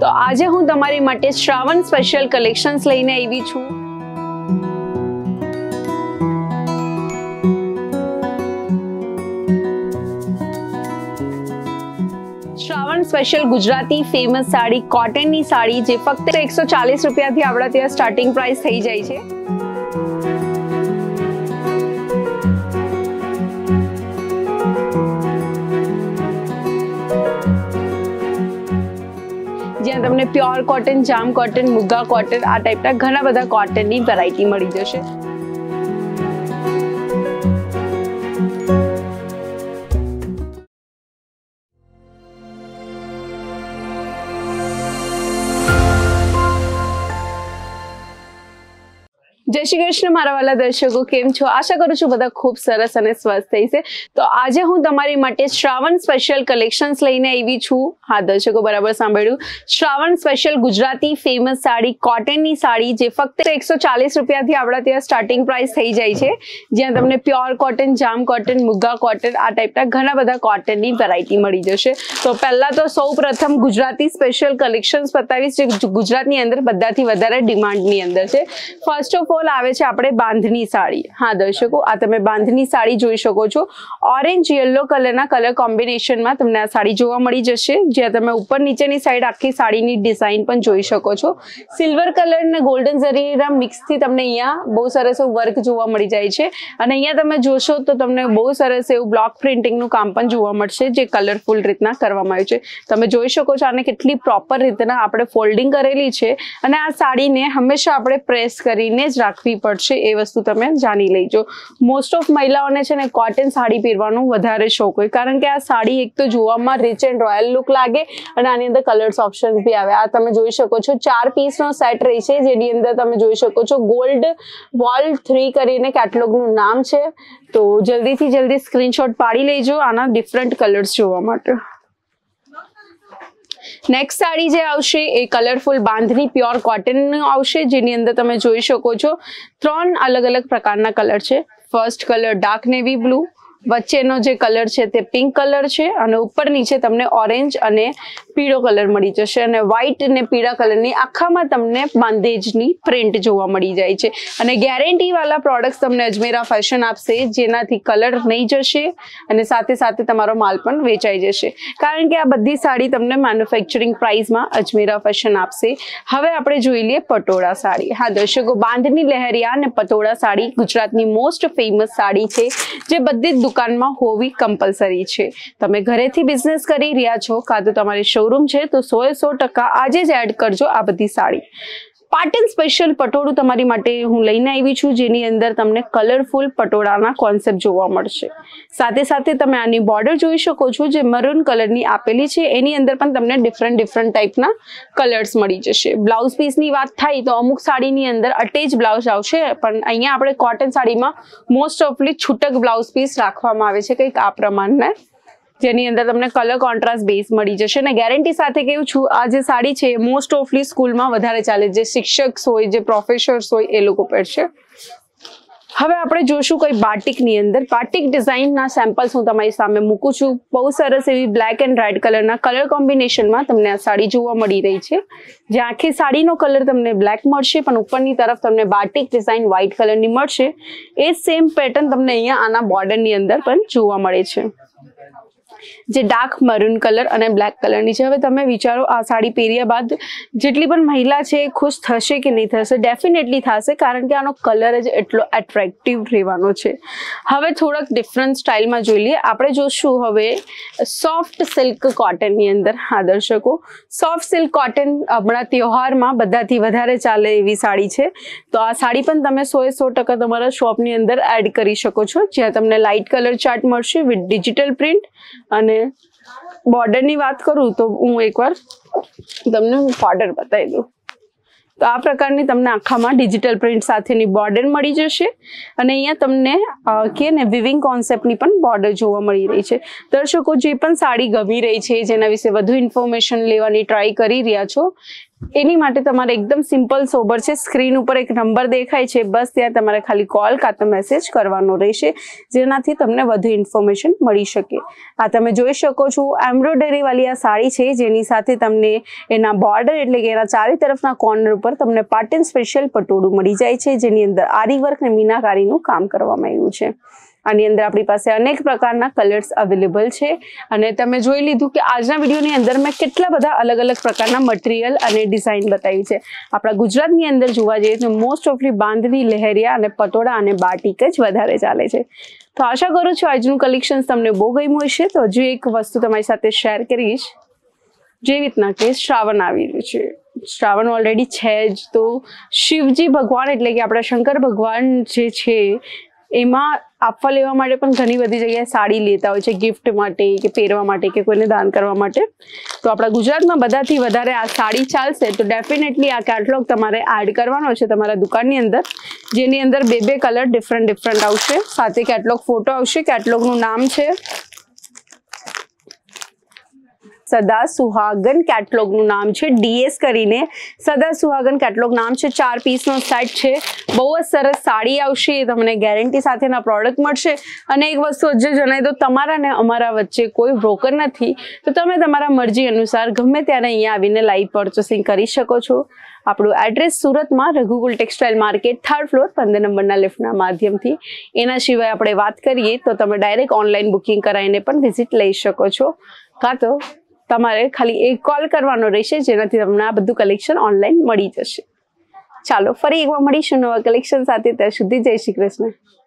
તો આજે હું તમારી માટે શ્રાવણ સ્પેશિયલ કલેક્શન્સ લઈને આવી છું। શ્રાવણ સ્પેશિયલ ગુજરાતી ફેમસ સાડી, કોટનની સાડી જે ફક્ત 140 રૂપિયાથી આપણા ત્યાં સ્ટાર્ટિંગ પ્રાઇસ થઈ જાય છે। જ્યાં તમને pure cotton, jam cotton, Muga cotton આ ટાઈપના ઘણા બધા કોટનની વેરાયટી મળી જશે। જય શ્રી કૃષ્ણ મારા વાલા દર્શકો, કેમ છો? આશા કરું છું બધા ખૂબ સરસ અને સ્વસ્થ થશે। તો આજે હું તમારી માટે શ્રાવણ સ્પેશિયલ કલેક્શન્સ લઈને આવી છું। હા દર્શકો, બરાબર સાંભળ્યું, શ્રાવણ સ્પેશિયલ ગુજરાતી ફેમસ સાડી, કોટનની સાડી જે ફક્ત 140 રૂપિયાથી આપણા ત્યાં સ્ટાર્ટિંગ પ્રાઇસ થઈ જાય છે। જ્યાં તમને pure cotton, jam cotton, Muga cotton આ ટાઈપના ઘણા બધા કોટનની વેરાયટી મળી જશે। તો પહેલાં તો સૌ પ્રથમ ગુજરાતી સ્પેશિયલ કલેક્શન્સ બતાવીશ જે ગુજરાતની અંદર બધાથી વધારે ડિમાન્ડની અંદર છે। ફર્સ્ટ ઓફ ઓલ આવે છે આપણે બાંધણી સાડી। હા દર્શકો, આ તમે બાંધણી સાડી જોઈ શકો છો। ઓરેન્જ યલો કલરના કલર કોમ્બિનેશનમાં તમને આ સાડી જોવા મળી જશે। જ્યાં તમે ઉપર નીચેની સાઈડ આખી સાડીની ડિઝાઇન પણ જોઈ શકો છો। સિલ્વર કલર અને ગોલ્ડન ઝરીના મિક્સથી તમને અહીંયા બહુ સરસ એવું વર્ક જોવા મળી જાય છે। અને અહીંયા તમે જોશો તો તમને બહુ સરસ એવું બ્લોક પ્રિન્ટિંગનું કામ પણ જોવા મળશે જે કલરફુલ રીતના કરવામાં આવ્યું છે। તમે જોઈ શકો છો આને કેટલી પ્રોપર રીતના આપણે ફોલ્ડિંગ કરેલી છે। અને આ સાડીને હંમેશા આપણે પ્રેસ કરીને જ રાખવી પડશે, એ વસ્તુ તમે જાણી લેજો। મોસ્ટ ઓફ મહિલાઓને છે ને કોટન સાડી પહેરવાનું વધારે શોખ હોય, કારણ કે આ સાડી એક તો જોવામાં રિચ એન્ડ રોયલ લુક લાગે અને આની અંદર કલર્સ ઓપ્શન બી આવે। આ તમે જોઈ શકો છો 4 પીસનો સેટ રહી છે, જેની અંદર તમે જોઈ શકો છો ગોલ્ડ વોલ 3 કરીને કેટલોગનું નામ છે। તો જલ્દીથી જલ્દી સ્ક્રીનશોટ પાડી લેજો આના ડિફરન્ટ કલર્સ જોવા માટે। નેક્સ્ટ સાડી જે આવશે એ કલરફુલ બાંધણી પ્યોર કોટન આવશે, જેની અંદર તમે જોઈ શકો છો 3 અલગ અલગ પ્રકારના કલર છે। First colour dark navy blue, વચ્ચેનો જે કલર છે તે પિંક કલર છે અને ઉપર નીચે તમને ઓરેન્જ અને પીળો કલર મળી જશે। અને વ્હાઈટ અને પીળા કલરની આખામાં તમને બાંધેજની પ્રિન્ટ જોવા મળી જાય છે। અને ગેરંટી વાળા પ્રોડક્ટ્સ તમને અજમેરા ફેશન આપશે, જેનાથી કલર નહીં જશે અને સાથે સાથે તમારો માલ પણ વેચાઈ જશે, કારણ કે આ બધી સાડી તમને મેન્યુફેક્ચરિંગ પ્રાઇસમાં અજમેરા ફેશન આપશે। હવે આપણે જોઈ લઈએ પટોળા સાડી। હા દર્શકો, બાંધણી લહેરિયા અને પટોળા સાડી ગુજરાતની મોસ્ટ ફેમસ સાડી છે, જે બધી જ દુકાનમાં હોવી કમ્પલસરી છે। તમે ઘરેથી બિઝનેસ કરી રહ્યા છો કાં તો તમારી શોરૂમ છે તો 100% આજે જ એડ કરજો આ બધી સાડી। પાટણ સ્પેશિયલ પટોળું તમારી માટે હું લઈને આવી છું, જેની અંદર તમને કલરફુલ પટોળાના કોન્સેપ્ટ જોવા મળશે। સાથે સાથે તમે આની બોર્ડર જોઈ શકો છો જે મરૂન કલરની આપેલી છે, એની અંદર પણ તમને ડિફરન્ટ ટાઈપના કલર્સ મળી જશે। બ્લાઉઝ પીસની વાત થાય તો અમુક સાડીની અંદર અટેચ બ્લાઉઝ આવશે, પણ અહીંયા આપણે કોટન સાડીમાં મોસ્ટ ઓફલી છૂટક બ્લાઉઝ પીસ રાખવામાં આવે છે કંઈક આ પ્રમાણના, જેની અંદર તમને કલર કોન્ટ્રાસ્ટ બેઝ મળી જશે। અને ગેરંટી સાથે કહું છું, આ જે સાડી છે મોસ્ટ ઓફલી સ્કૂલમાં વધારે ચાલે, જે શિક્ષક હોય, જે પ્રોફેસર્સ હોય એ લોકો પહેરશે। હવે આપણે જોશું કોઈ બાટિકની અંદર બાટિક ડિઝાઇનના સેમ્પલ્સ હું તમારી સામે મૂકું છું। બહુ સરસ એવી બ્લેક એન્ડ રેડ કલરના કલર કોમ્બિનેશનમાં તમને આ સાડી જોવા મળી રહી છે, જ્યાં આખી સાડીનો કલર તમને બ્લેક મળશે પણ ઉપરની તરફ તમને બાટિક ડિઝાઇન વ્હાઇટ કલરની મળશે। એ સેમ પેટર્ન તમને અહીંયા આના બોર્ડરની અંદર પણ જોવા મળે છે, જે ડાર્ક મરૂન કલર અને બ્લેક કલરની છે। હવે તમે વિચારો આ સાડી પહેર્યા બાદ જેટલી પણ મહિલા છે એ ખુશ થશે કે નહીં થશે? ડેફિનેટલી થશે, કારણ કે આનો કલર જ એટલો એટ્રેક્ટિવ રહેવાનો છે। હવે થોડાક ડિફરન્ટ સ્ટાઇલમાં જોઈ લઈએ। આપણે જોશું હવે સોફ્ટ સિલ્ક કોટનની અંદર। હા દર્શકો, સોફ્ટ સિલ્ક કોટન હમણાં તહેવારમાં બધાથી વધારે ચાલે એવી સાડી છે, તો આ સાડી પણ તમે 100% તમારા શોપની અંદર એડ કરી શકો છો, જ્યાં તમને લાઇટ કલર ચાર્ટ મળશે વિથ ડિજિટલ પ્રિન્ટ। અને બોર્ડરની વાત કરું તો હું એકવાર તમને બોર્ડર બતાવી દઉં તો આ પ્રકારની તમને આખામાં ડિજિટલ પ્રિન્ટ સાથેની બોર્ડર મળી જશે। અને અહીંયા તમને કે ને વિવિંગ કોન્સેપ્ટની પણ બોર્ડર જોવા મળી રહી છે। દર્શકો, જે પણ સાડી ગમી રહી છે, જેના વિશે વધુ ઇન્ફોર્મેશન લેવાની ટ્રાય કરી રહ્યા છો, એની માટે તમારે એકદમ સિમ્પલ સોબર છે, સ્ક્રીન ઉપર એક નંબર દેખાય છે, બસ ત્યાં તમારે ખાલી કોલ કાં તો મેસેજ કરવાનો રહેશે, જેનાથી તમને વધુ ઇન્ફોર્મેશન મળી શકે. આ તમે જોઈ શકો છો એમ્બ્રોઇડરી વાળી આ સાડી છે, જેની સાથે તમને એના બોર્ડર એટલે કે એના ચારે તરફના કોર્નર ઉપર તમને પાટણ સ્પેશિયલ પટોળું મળી જાય છે, જેની અંદર આરી વર્ક અને મીનાકારીનું કામ કરવામાં આવ્યું છે. આની અંદર આપણી પાસે અનેક પ્રકારના કલર્સ અવેલેબલ છે અને તમે જોઈ લીધું કે આજના વિડીયોની અંદર મેં કેટલા બધા અલગ અલગ પ્રકારના મટીરિયલ અને ડિઝાઇન બતાવી છે. આપણા ગુજરાતની અંદર જોવા જઈએ તો મોસ્ટ ઓફલી બાંધણી, લહેરિયા અને પટોળા અને બાટિક જ વધારે ચાલે છે. તો આશા કરું છું આજનું કલેક્શન તમને બહુ ગમ્યું હશે. તો હજુ એક વસ્તુ તમારી સાથે શેર કરીશ, જેવી રીતના કે શ્રાવણ આવી રહ્યું છે, શ્રાવણ ઓલરેડી છે જ, તો શિવજી ભગવાન એટલે કે આપણા શંકર ભગવાન જે છે એમાં આપવા લેવા માટે પણ ઘણી બધી જગ્યાએ સાડી લેતા હોય છે, ગિફ્ટ માટે કે પહેરવા માટે કે કોઈને દાન કરવા માટે. તો આપણા ગુજરાતમાં બધાથી વધારે આ સાડી ચાલશે, તો ડેફિનેટલી આ કેટલોગ તમારે એડ કરવાનો છે તમારા દુકાનની અંદર, જેની અંદર બે કલર ડિફરન્ટ આવશે, સાથે કેટલોગ ફોટો આવશે. કેટલોગનું નામ છે સદા સુહાગન, કેટલોગનું નામ છે DS કરીને સદા સુહાગન કેટલોગ નામ છે. 4 પીસનો સેટ છે, બહુ જ સરસ સાડી આવશે, તમને ગેરંટી સાથેના પ્રોડક્ટ મળશે. અને એક વસ્તુ હજુ જણાવી દો, તમારા ને અમારા વચ્ચે કોઈ બ્રોકર નથી, તો તમે તમારા મરજી અનુસાર ગમે ત્યારે અહીંયા આવીને લાઈવ પર્ચેસિંગ કરી શકો છો. આપણું એડ્રેસ સુરતમાં Raghukul textile market 3rd floor 15 નંબરના લિફ્ટના માધ્યમથી. એના સિવાય આપણે વાત કરીએ તો તમે ડાયરેક્ટ ઓનલાઈન બુકિંગ કરાવીને પણ વિઝિટ લઈ શકો છો, કાં તો તમારે ખાલી એક કોલ કરવાનો રહેશે, જેનાથી તમને આ બધું કલેક્શન ઓનલાઈન મળી જશે. ચાલો ફરી એકવાર મળીશું નવા કલેક્શન સાથે. ત્યાં સુધી જય શ્રી કૃષ્ણ.